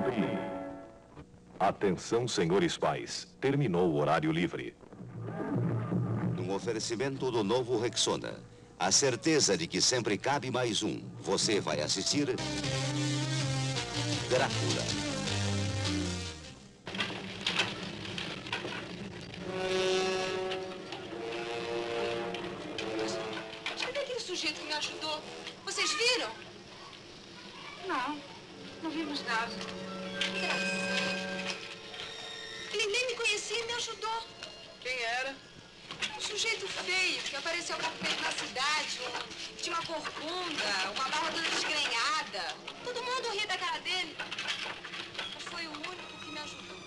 Atenção, senhores pais. Terminou o horário livre. Num oferecimento do novo Rexona. A certeza de que sempre cabe mais um. Você vai assistir... Drácula. Mas cadê aquele sujeito que me ajudou? Vocês viram? Não vimos nada. Ele nem me conhecia e me ajudou. Quem era? Um sujeito feio que apareceu há pouco tempo na cidade. Tinha uma corcunda, uma barba toda desgrenhada. Todo mundo ria da cara dele. Mas foi o único que me ajudou.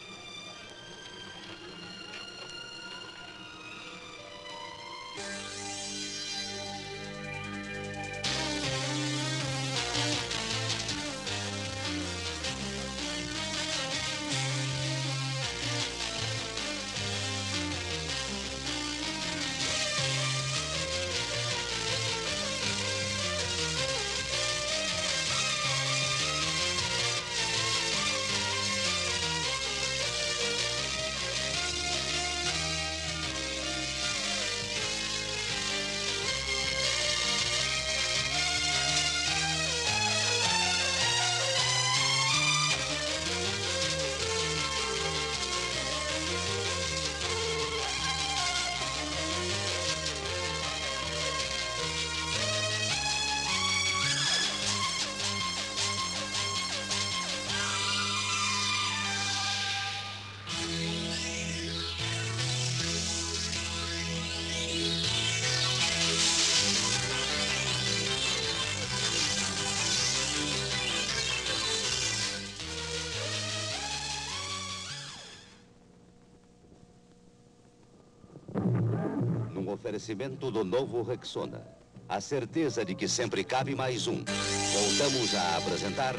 Oferecimento do novo Rexona. A certeza de que sempre cabe mais um. Voltamos a apresentar...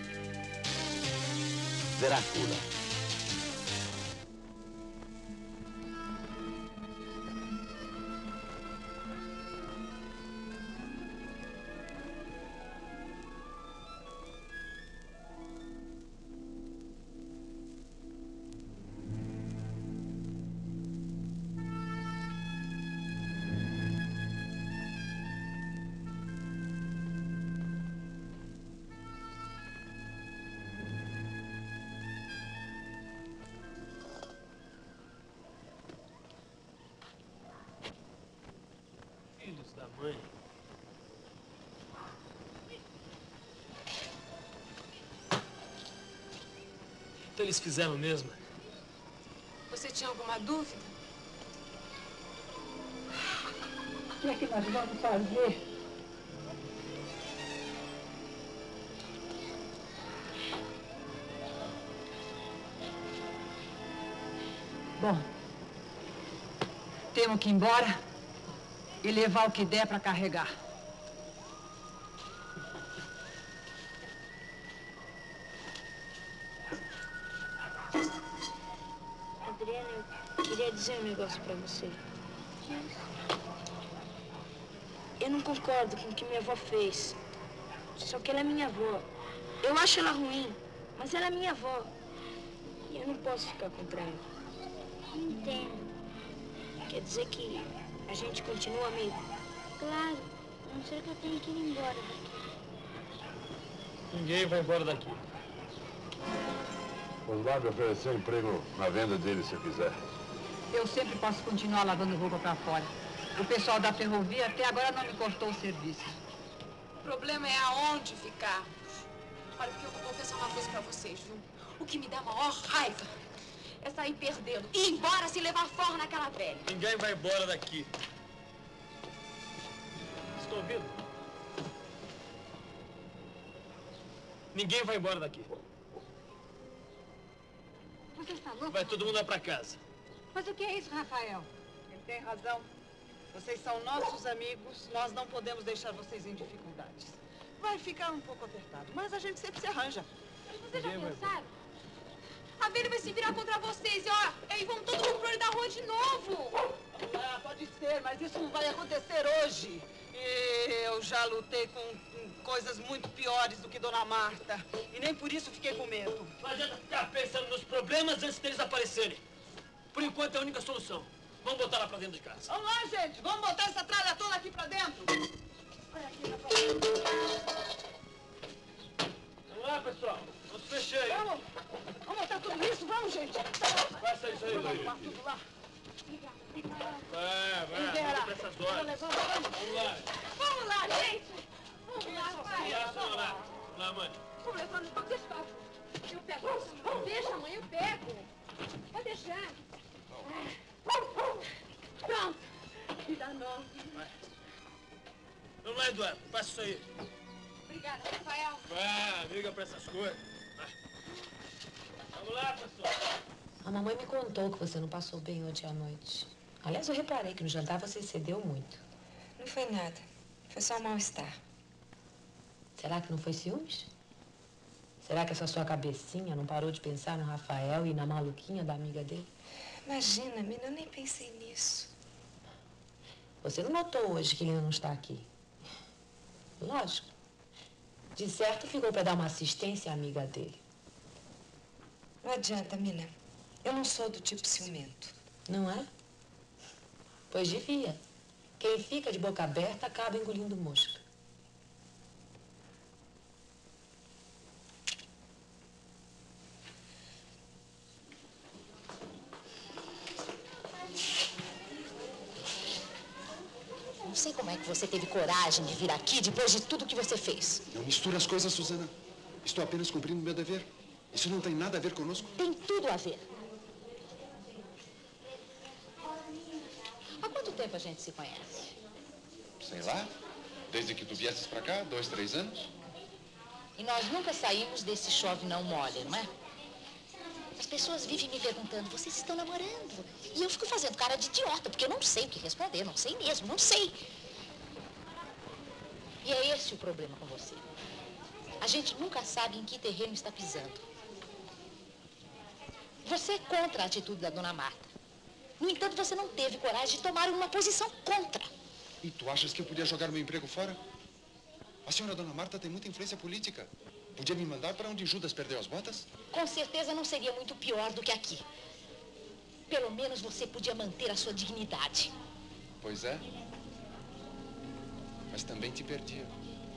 Drácula. Mãe. Então eles fizeram mesmo? Você tinha alguma dúvida? O que é que nós vamos fazer? Bom, temos que ir embora e levar o que der para carregar. Adriana, eu queria dizer um negócio para você. Eu não concordo com o que minha avó fez. Só que ela é minha avó. Eu acho ela ruim, mas ela é minha avó. E eu não posso ficar contra ela. Entendo. Quer dizer que a gente continua amigo? Claro, a não ser que eu tenha que ir embora daqui. Ninguém vai embora daqui. Oswaldo me ofereceu emprego na venda dele, se eu quiser. Eu sempre posso continuar lavando roupa para fora. O pessoal da ferrovia até agora não me cortou o serviço. O problema é aonde ficar. Olha, porque eu vou confessar uma coisa pra vocês, viu? O que me dá maior raiva é sair perdendo e ir embora se levar forra naquela velha. Ninguém vai embora daqui. Estão ouvindo? Ninguém vai embora daqui. Você está louco? Vai todo mundo lá pra casa. Mas o que é isso, Rafael? Ele tem razão. Vocês são nossos amigos, nós não podemos deixar vocês em dificuldades. Vai ficar um pouco apertado, mas a gente sempre se arranja. Mas vocês já pensaram? A velha vai se virar contra vocês e, ó, aí vão todo mundo pro olho da rua de novo. Ah, pode ser, mas isso não vai acontecer hoje. Eu já lutei coisas muito piores do que Dona Marta. E nem por isso fiquei com medo. Não adianta ficar pensando nos problemas antes deles aparecerem. Por enquanto é a única solução. Vamos botar lá pra dentro de casa. Vamos lá, gente. Vamos botar essa tralha toda aqui pra dentro. Olha aqui, Vamos lá, pessoal. Vamos fechar aí. Vamos botar tudo isso. Vamos, gente. Vai sair isso aí. Vamos botar tudo lá. Vai, pra essas horas. Vamos lá. Vamos lá, gente. Vamos lá, pai. Vamos lá, mãe. Vamos levando, pode deixar. Eu pego. Não deixa, mãe, eu pego. Pode deixar. Pronto. Me dá nome. Vamos lá, Eduardo. Passa isso aí. Obrigada, Rafael. Vai, liga pra essas coisas. Vai. Vamos lá, pessoal. A mamãe me contou que você não passou bem ontem à noite. Aliás, eu reparei que no jantar você cedeu muito. Não foi nada. Foi só um mal-estar. Será que não foi ciúmes? Será que essa sua cabecinha não parou de pensar no Rafael e na maluquinha da amiga dele? Imagina, menina, eu nem pensei nisso. Você não notou hoje que ele não está aqui? Lógico. De certo, ficou para dar uma assistência à amiga dele. Não adianta, Mina. Eu não sou do tipo ciumento. Não é? Pois devia. Quem fica de boca aberta acaba engolindo mosca. Não sei como é que você teve coragem de vir aqui depois de tudo que você fez. Não misture as coisas, Suzana. Estou apenas cumprindo meu dever. Isso não tem nada a ver conosco. Tem tudo a ver. Há quanto tempo a gente se conhece? Sei lá. Desde que tu viesses pra cá, 2, 3 anos. E nós nunca saímos desse chove não molha, não é? As pessoas vivem me perguntando, vocês estão namorando? E eu fico fazendo cara de idiota, porque eu não sei o que responder, não sei mesmo, não sei. E é esse o problema com você. A gente nunca sabe em que terreno está pisando. Você é contra a atitude da dona Marta. No entanto, você não teve coragem de tomar uma posição contra. E tu achas que eu podia jogar meu emprego fora? A senhora Dona Marta tem muita influência política. Podia me mandar para onde Judas perdeu as botas? Com certeza não seria muito pior do que aqui. Pelo menos você podia manter a sua dignidade. Pois é. Mas também te perdia.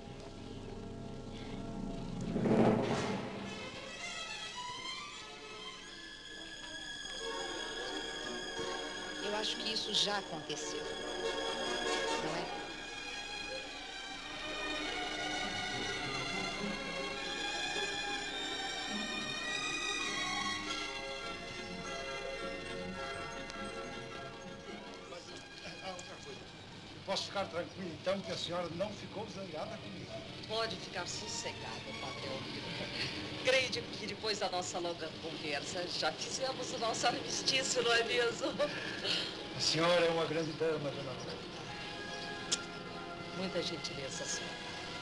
Eu acho que isso já aconteceu. Não é? Posso ficar tranquilo, então, que a senhora não ficou zangada comigo? Pode ficar sossegado, patrão. Creio que depois da nossa longa conversa, já fizemos o nosso armistício, não é mesmo? A senhora é uma grande dama, dona Marta. Muita gentileza, senhora.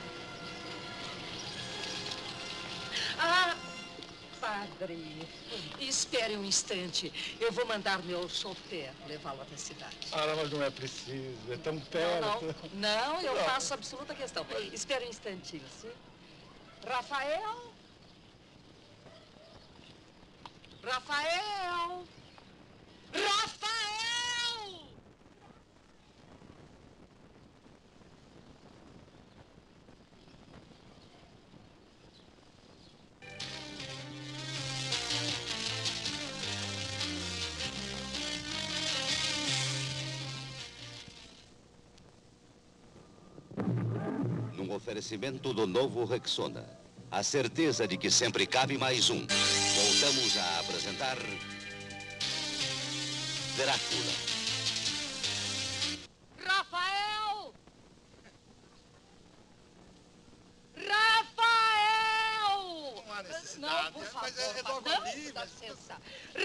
Ah, padre, espere um instante. Eu vou mandar meu chofer levá-lo até a cidade. Ah, mas não é preciso, é tão perto. Não, eu faço absoluta questão. Espere um instantinho, sim? Rafael? Rafael! Rafael! Num oferecimento do novo Rexona. A certeza de que sempre cabe mais um. Voltamos a apresentar... Drácula. Rafael! Rafael! Não há necessidade, Não, por favor, mas é logo não, ali, dá mas... licença.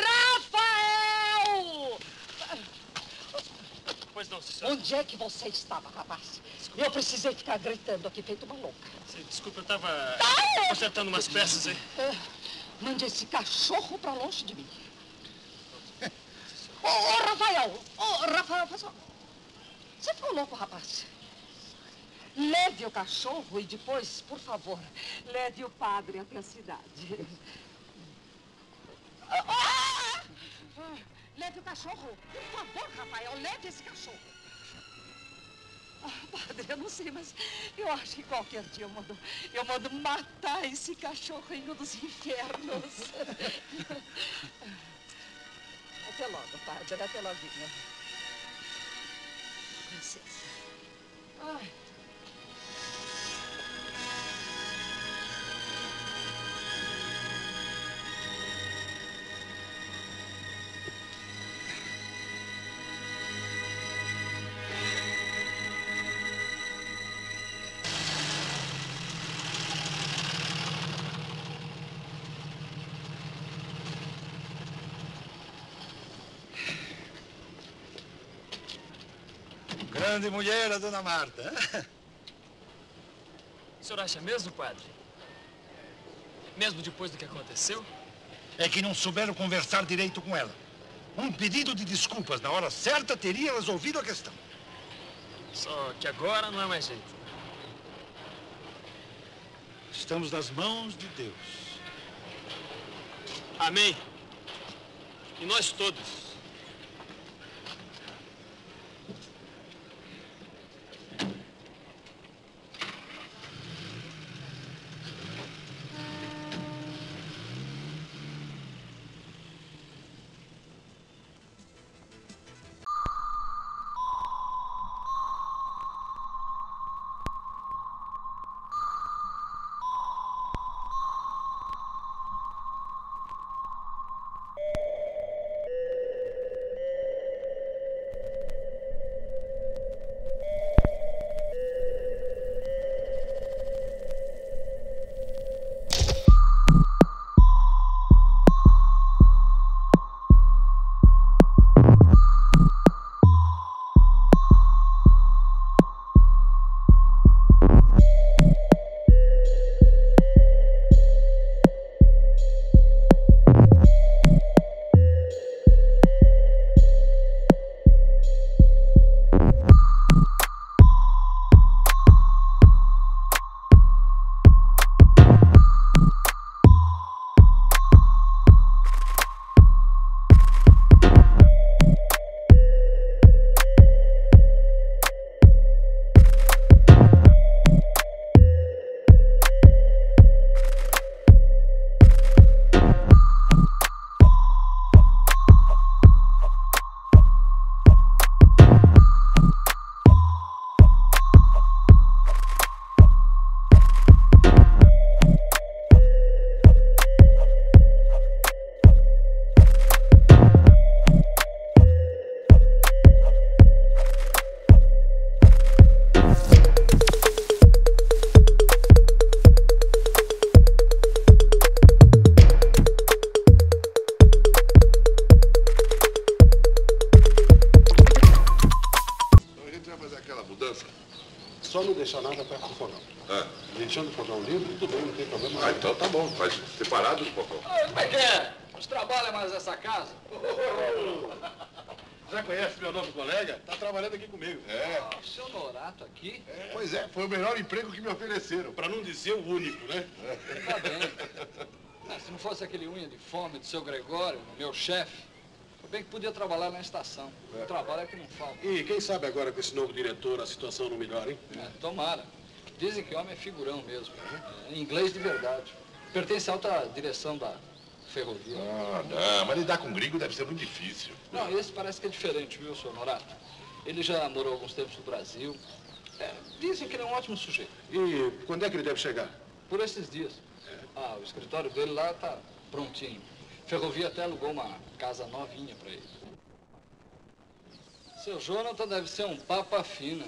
Rafael! Pois não, senhora. Onde é que você estava, rapaz? Eu precisei ficar gritando aqui, feito uma louca. Desculpa, eu tava consertando umas peças aí. Mande esse cachorro pra longe de mim. Ô, Rafael! Ô, Rafael, pessoal. Você ficou louco, rapaz? leve o cachorro e depois, por favor, leve o padre até a cidade. Leve o cachorro. Por favor, Rafael, leve esse cachorro. Padre, eu não sei, mas eu acho que qualquer dia eu mando matar esse cachorrinho dos infernos. Até logo, padre. Até logo. Com licença. Ai. Grande mulher, a dona Marta. O senhor acha mesmo, padre? Mesmo depois do que aconteceu? É que não souberam conversar direito com ela. Um pedido de desculpas na hora certa teria resolvido a questão. Só que agora não é mais jeito. Estamos nas mãos de Deus. Amém. E nós todos. Só não deixar nada perto do fogão. Deixando o fogão livre, tudo bem, não tem problema. Então tá bom, faz separado do fogão. Como é que é? Os trabalha mais essa casa? Já conhece meu novo colega? Tá trabalhando aqui comigo. O seu Norato aqui? Pois é, foi o melhor emprego que me ofereceram, para não dizer o único, né? Tá bem. Se não fosse aquele unha de fome do seu Gregório, meu chefe, bem que podia trabalhar na estação. O trabalho é que não falta. E quem sabe agora com esse novo diretor a situação não melhora, hein? Tomara. Dizem que homem é figurão mesmo. É inglês de verdade. Pertence à alta direção da ferrovia. Não, mas lidar com gringo deve ser muito difícil. Não, esse parece que é diferente, viu, senhor Norato? Ele já morou alguns tempos no Brasil. Dizem que ele é um ótimo sujeito. E quando é que ele deve chegar? Por esses dias. O escritório dele lá tá prontinho. Ferrovia até alugou uma casa novinha para ele. Seu Jonathan deve ser um papa fina.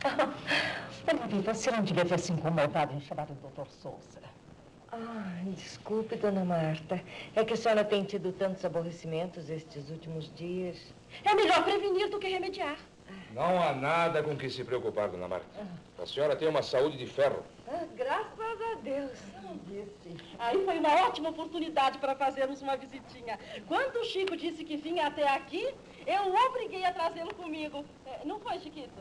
Você não devia ter se incomodado em chamar o Dr. Souza. Desculpe, dona Marta. É que a senhora tem tido tantos aborrecimentos estes últimos dias. É melhor prevenir do que remediar. Não há nada com que se preocupar, dona Marta. A senhora tem uma saúde de ferro. Graças a Deus. Aí foi uma ótima oportunidade para fazermos uma visitinha. Quando o Chico disse que vinha até aqui, eu o obriguei a trazê-lo comigo. Não foi, Chiquito?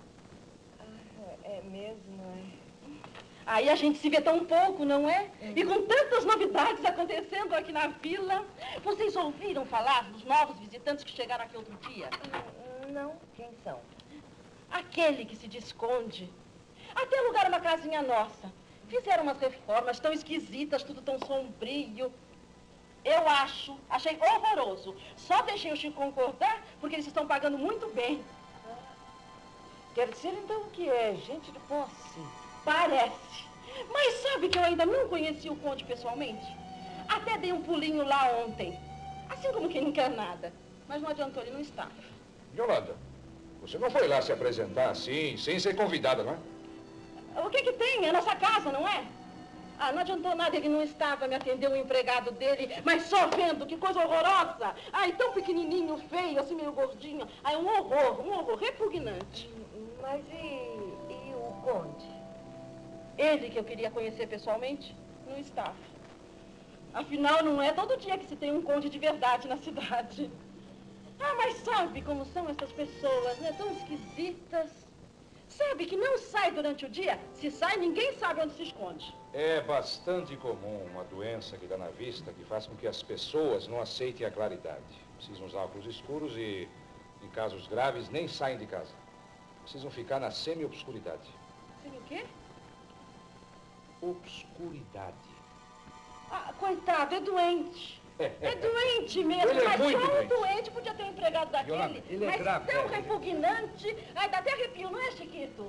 É mesmo, Aí a gente se vê tão pouco, não é? E com tantas novidades acontecendo aqui na vila. Vocês ouviram falar dos novos visitantes que chegaram aqui outro dia? Não. Quem são? Aquele que se esconde. Até alugaram uma casinha nossa. Fizeram umas reformas tão esquisitas, tudo tão sombrio. Eu achei horroroso. Só deixei o Chico concordar porque eles estão pagando muito bem. Quer dizer, então, que é gente de posse? Parece. Mas sabe que eu ainda não conheci o Conde pessoalmente? Até dei um pulinho lá ontem. Assim como quem não quer nada. Mas não adiantou, ele não está. Yolanda, você não foi lá se apresentar assim, sem ser convidada, não é? O que tem? É a nossa casa, não é? Não adiantou nada, ele não estava, me atendeu um empregado dele, mas só vendo, que coisa horrorosa. Tão pequenininho, feio, assim meio gordinho. Um horror repugnante. Mas e o Conde? Ele que eu queria conhecer pessoalmente, não estava. Afinal, não é todo dia que se tem um conde de verdade na cidade. Mas sabe como são essas pessoas, né? Tão esquisitas. Sabe que não sai durante o dia? Se sai, ninguém sabe onde se esconde. É bastante comum uma doença que dá na vista que faz com que as pessoas não aceitem a claridade. Precisam usar óculos escuros e, em casos graves, nem saem de casa. Precisam ficar na semi-obscuridade. Semi o quê? Obscuridade. Coitado, é doente. É doente mesmo, Ele é mas muito só um doente. doente podia ter um empregado daquele. Yolanda, ele é mas grave, tão repugnante. Dá até arrepio, não é, Chiquito?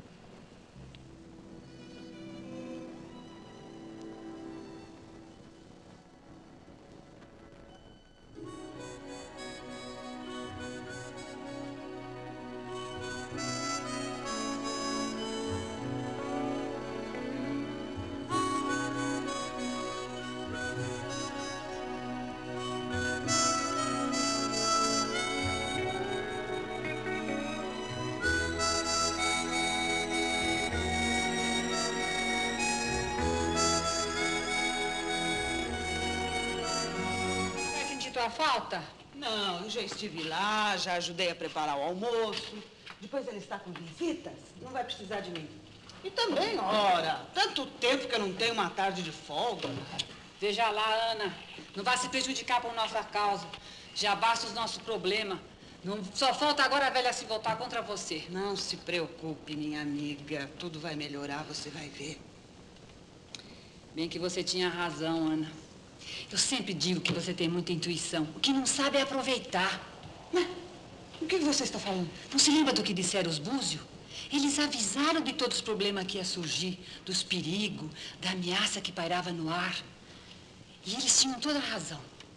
A falta? Não, eu já estive lá, já ajudei a preparar o almoço. Depois ele está com visitas, não vai precisar de mim. E também, ora, tanto tempo que eu não tenho uma tarde de folga. Veja lá, Ana, não vai se prejudicar por nossa causa. Já basta os nossos problemas. Só falta agora a velha se voltar contra você. Não se preocupe, minha amiga. Tudo vai melhorar, você vai ver. Bem que você tinha razão, Ana. Eu sempre digo que você tem muita intuição. O que não sabe é aproveitar. Mas o que você está falando? Não se lembra do que disseram os Búzios? Eles avisaram de todos os problemas que ia surgir, dos perigos, da ameaça que pairava no ar. E eles tinham toda a razão.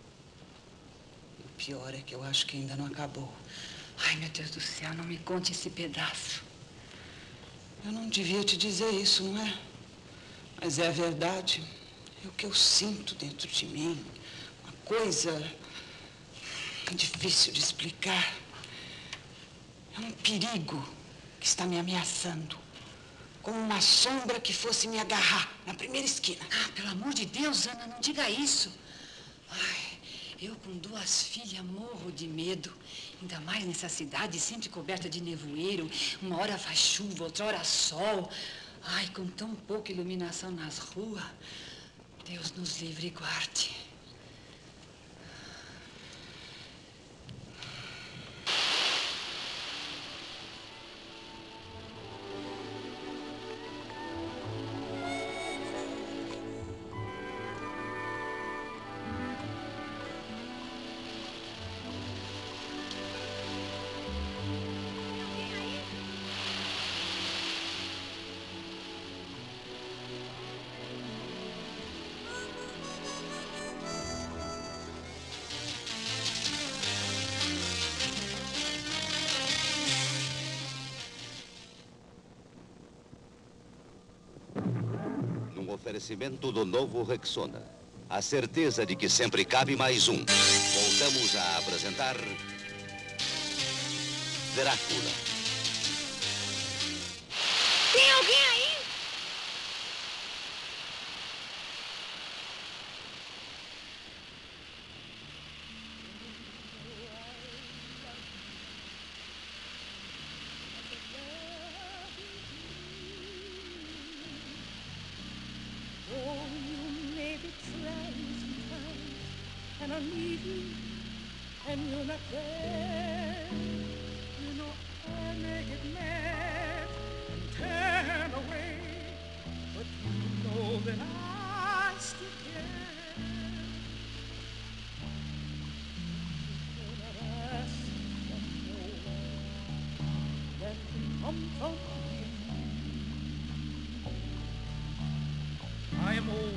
O pior é que eu acho que ainda não acabou. Ai, meu Deus do céu, não me conte esse pedaço. Eu não devia te dizer isso, não é? Mas é a verdade. É o que eu sinto dentro de mim. Uma coisa difícil de explicar. É um perigo que está me ameaçando. Como uma sombra que fosse me agarrar na primeira esquina. Pelo amor de Deus, Ana, não diga isso. Eu com 2 filhas morro de medo. Ainda mais nessa cidade sempre coberta de nevoeiro. Uma hora faz chuva, outra hora sol. Com tão pouca iluminação nas ruas. Deus nos livre e guarde. oferecimento do novo Rexona. A certeza de que sempre cabe mais um. Voltamos a apresentar... Drácula. Tem alguém aí? And I need you, and you're not there. You know I may get mad and turn away, but you know that I still care. You cannot ask for more that can come from you. I am older.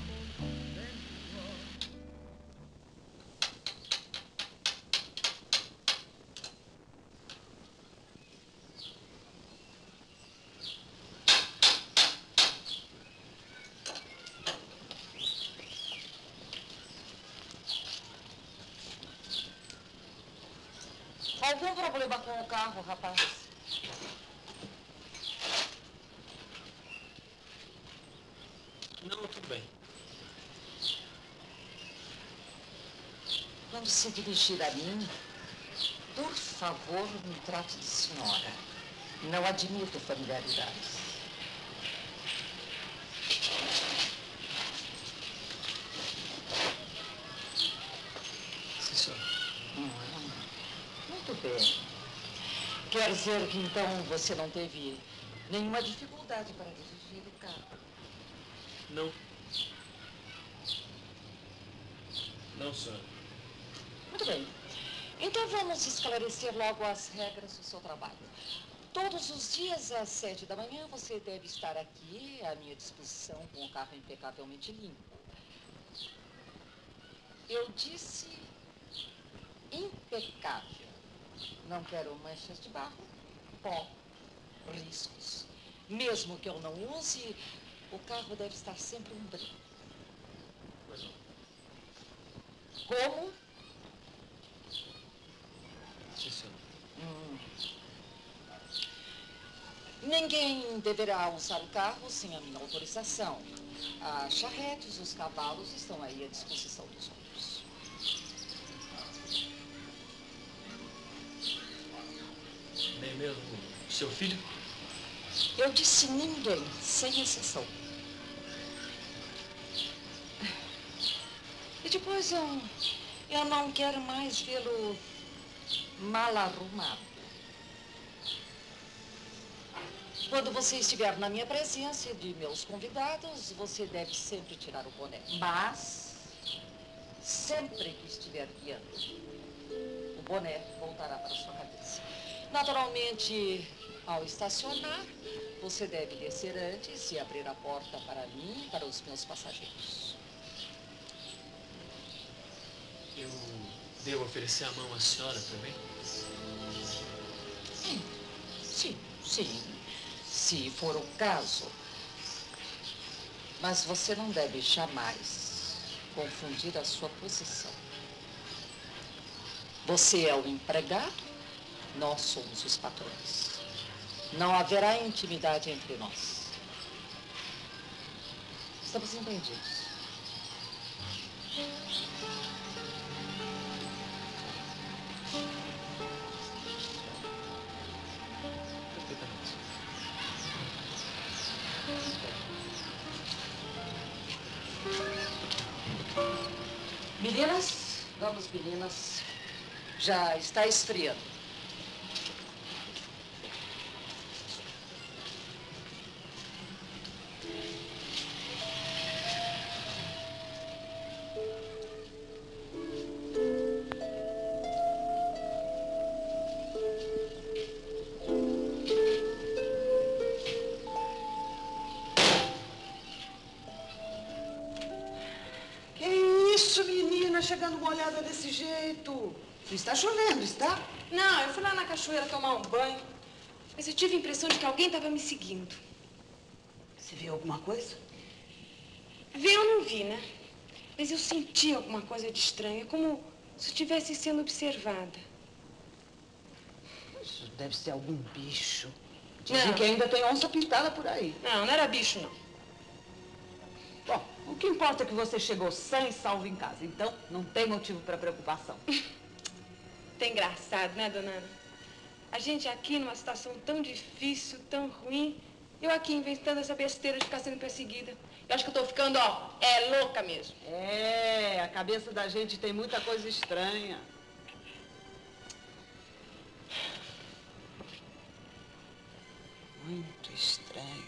Algum problema com o carro, rapaz? Não, tudo bem. Quando se dirigir a mim, por favor, me trate de senhora. Não admito familiaridades. Sim, senhora. Muito bem. Quer dizer que, então, você não teve nenhuma dificuldade para dirigir o carro? Não. Não, senhora. Muito bem. Então, vamos esclarecer logo as regras do seu trabalho. Todos os dias, às 7 da manhã, você deve estar aqui, à minha disposição, com o carro impecavelmente limpo. Eu disse impecável. Não quero manchas de barro, pó, riscos. Mesmo que eu não use, o carro deve estar sempre um brilho. Como? Sim, senhora. Ninguém deverá usar o carro sem a minha autorização. As charretes, os cavalos estão aí à disposição dos outros. Nem mesmo seu filho? Eu disse ninguém, sem exceção. E depois eu não quero mais vê-lo mal arrumado. Quando você estiver na minha presença e de meus convidados, você deve sempre tirar o boné. Mas, sempre que estiver guiando, o boné voltará para sua cabeça. Naturalmente, ao estacionar, você deve descer antes e abrir a porta para mim e para os meus passageiros. Eu devo oferecer a mão à senhora também? Sim, se for o caso. Mas você não deve jamais confundir a sua posição. Você é o empregado, nós somos os patrões. Não haverá intimidade entre nós. Estamos entendidos. Meninas, vamos meninas, já está esfriando. Chegando molhada desse jeito. Não está chovendo, está? Não, eu fui lá na cachoeira tomar um banho. Mas eu tive a impressão de que alguém estava me seguindo. Você viu alguma coisa? Ver eu não vi, né? Mas eu senti alguma coisa de estranho. É como se eu estivesse sendo observada. Isso deve ser algum bicho. Dizem Não. que ainda tem onça pintada por aí. Não, não era bicho, não. Bom, o que importa é que você chegou sã e salvo em casa. Então, não tem motivo para preocupação. Tá engraçado, né, dona Ana? A gente aqui numa situação tão difícil, tão ruim. Eu aqui inventando essa besteira de ficar sendo perseguida. Eu acho que eu tô ficando, ó, louca mesmo. É, a cabeça da gente tem muita coisa estranha. Muito estranho.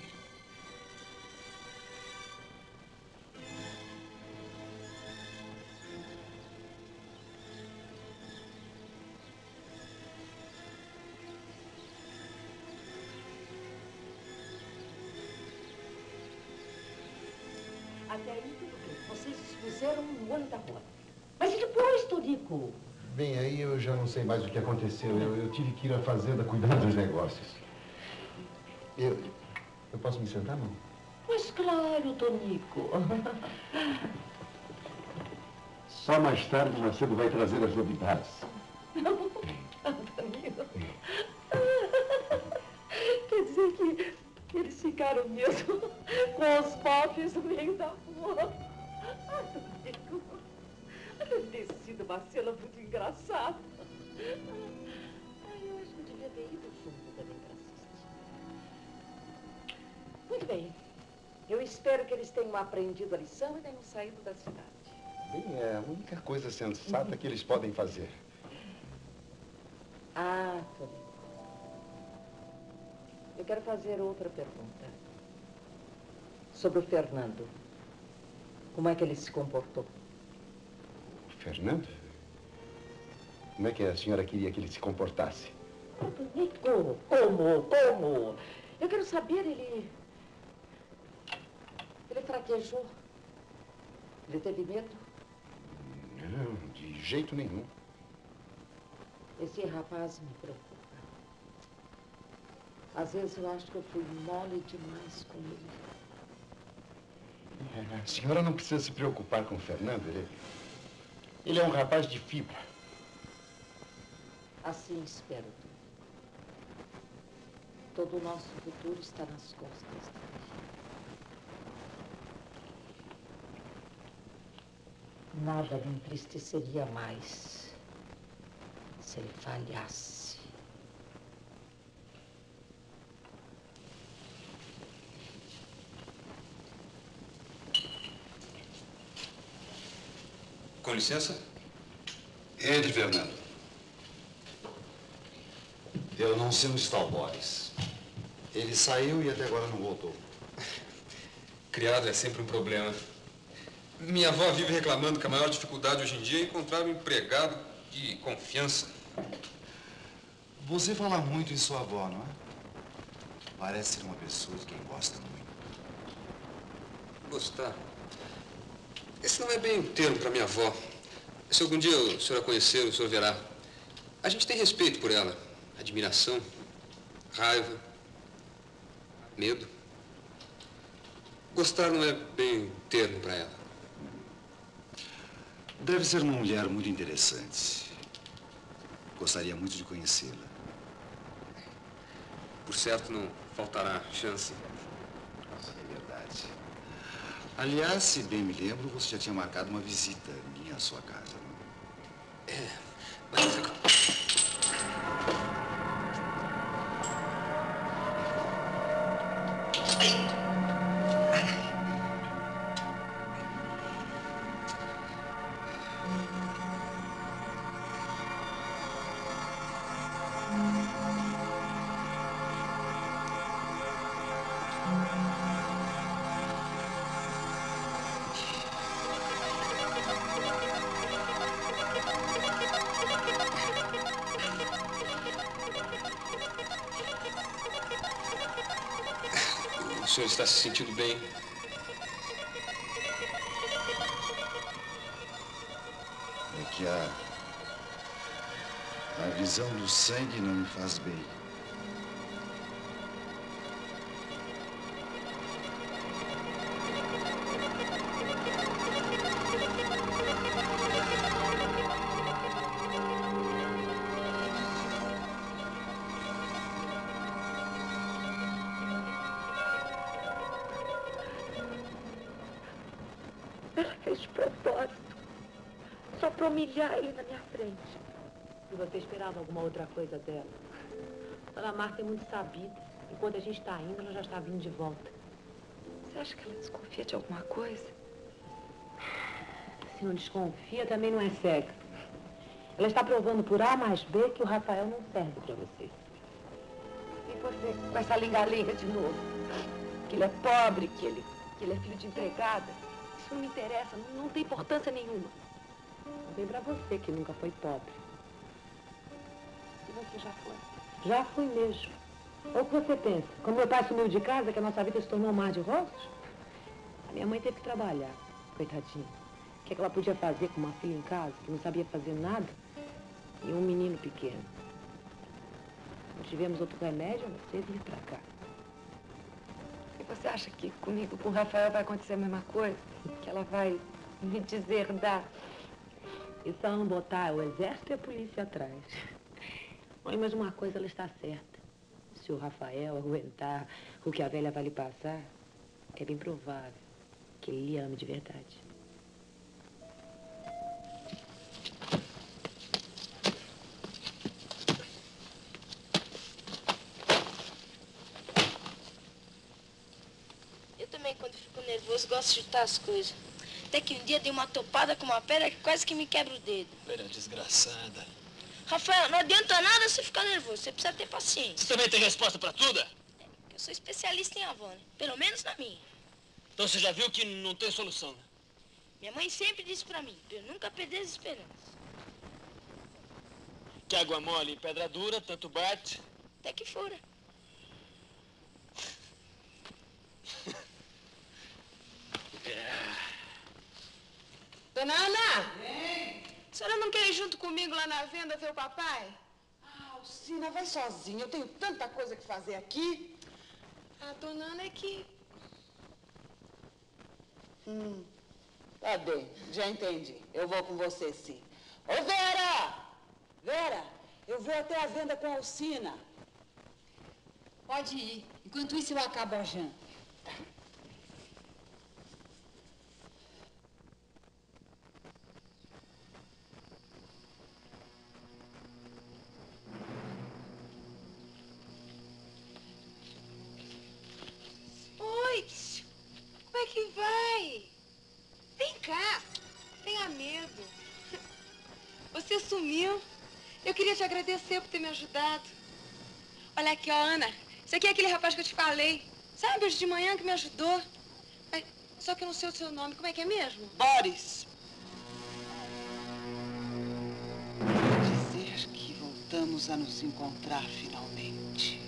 Até aí tudo bem. Vocês expuseram um olho da rua. Mas e depois, Tonico? Bem, aí eu já não sei mais o que aconteceu. Eu tive que ir à fazenda cuidar dos negócios. Eu posso me sentar, não? Pois claro, Tonico. Só mais tarde o Macedo vai trazer as novidades. Danilo. Quer dizer que eles ficaram mesmo com os bofes no meio da rua. Tonico. Deve ter sido uma cena muito engraçada. Eu acho que eu devia ter ido junto também para assistir. Muito bem. Eu espero que eles tenham aprendido a lição e tenham saído da cidade. Bem, é a única coisa sensata que eles podem fazer. Ah, Tonico. Eu quero fazer outra pergunta. Sobre o Fernando. Como é que ele se comportou? Fernando? Como é que a senhora queria que ele se comportasse? Tonico, como? Eu quero saber, ele fraquejou? Ele teve medo? Não, de jeito nenhum. Esse rapaz me preocupa. Às vezes eu acho que eu fui mole demais com ele. A senhora não precisa se preocupar com o Fernando. Ele é um rapaz de fibra. Assim espero. Todo o nosso futuro está nas costas dele. Nada me entristeceria mais se ele falhasse. Com licença? Entre, Fernando. Eu não sei onde está o Boris. Ele saiu e até agora não voltou. Criado é sempre um problema. Minha avó vive reclamando que a maior dificuldade hoje em dia é encontrar um empregado de confiança. Você fala muito em sua avó, não é? Parece ser uma pessoa de quem gosta muito. Gostar? Esse não é bem um termo para minha avó. Se algum dia o senhor a conhecer, o senhor verá. A gente tem respeito por ela. Admiração, raiva, medo. Gostar não é bem um termo para ela. Deve ser uma mulher muito interessante. Gostaria muito de conhecê-la. Por certo, não faltará chance. É verdade. Aliás, se bem me lembro, você já tinha marcado uma visita minha à sua casa, não? É, mas... O senhor está se sentindo bem? É que a visão do sangue não me faz bem. Ela fez de propósito. Só para humilhar ele na minha frente. E você esperava alguma outra coisa dela? Dona Marta é muito sabida. Enquanto a gente está indo, ela já está vindo de volta. Você acha que ela desconfia de alguma coisa? Se não desconfia, também não é cega. Ela está provando por A mais B que o Rafael não serve para você. E você, com essa lingalinga de novo? Que ele é pobre, que ele é filho de empregada? Isso não me interessa, não tem importância nenhuma. Não tem pra você que nunca foi pobre. E você já foi? Já fui mesmo. Ou o que você pensa? Quando meu pai sumiu de casa, que a nossa vida se tornou um mar de rosas? A minha mãe teve que trabalhar, coitadinha. O que é que ela podia fazer com uma filha em casa, que não sabia fazer nada, e um menino pequeno? Não tivemos outro remédio, a não ser vir pra cá. E você acha que comigo, com o Rafael, vai acontecer a mesma coisa? Que ela vai me deserdar? E só não botar o exército e a polícia atrás. Mãe, mas uma coisa ela está certa. Se o Rafael aguentar o que a velha vai lhe passar, é bem provável que ele lhe ame de verdade. Eu também, quando fico nervoso, gosto de chutar as coisas. Até que um dia dei uma topada com uma pedra que quase que me quebra o dedo. Pedra desgraçada. Rafael, não adianta nada você ficar nervoso. Você precisa ter paciência. Você também tem resposta pra tudo? Eu sou especialista em avó, né? Pelo menos na minha. Então você já viu que não tem solução, né? Minha mãe sempre disse pra mim, pra eu nunca perder as esperanças. Que água mole em pedra dura, tanto bate. Até que fura. Dona Ana! Vem! A senhora não quer ir junto comigo lá na venda ver o papai? Ah, Alcina, vai sozinha. Eu tenho tanta coisa que fazer aqui. A dona Ana é que... Tá bem, já entendi. Eu vou com você, sim. Ô, Vera! Vera, eu vou até a venda com a Alcina. Pode ir. Enquanto isso, eu acabo a janta. Oi, como é que vai? Vem cá, tenha medo. Você sumiu. Eu queria te agradecer por ter me ajudado. Olha aqui, ó, Ana. Esse aqui é aquele rapaz que eu te falei. Sabe, hoje de manhã que me ajudou. Mas, só que eu não sei o seu nome. Como é que é mesmo? Boris. Dizer que voltamos a nos encontrar finalmente.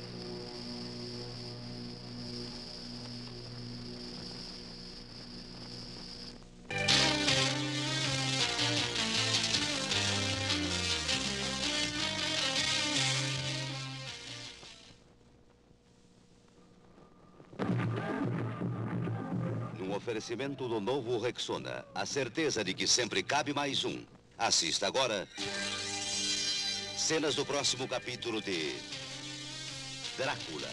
Oferecimento do novo Rexona. A certeza de que sempre cabe mais um. Assista agora cenas do próximo capítulo de Drácula.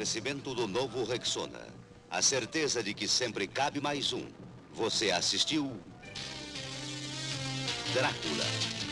oferecimento do novo Rexona. A certeza de que sempre cabe mais um. Você assistiu Drácula.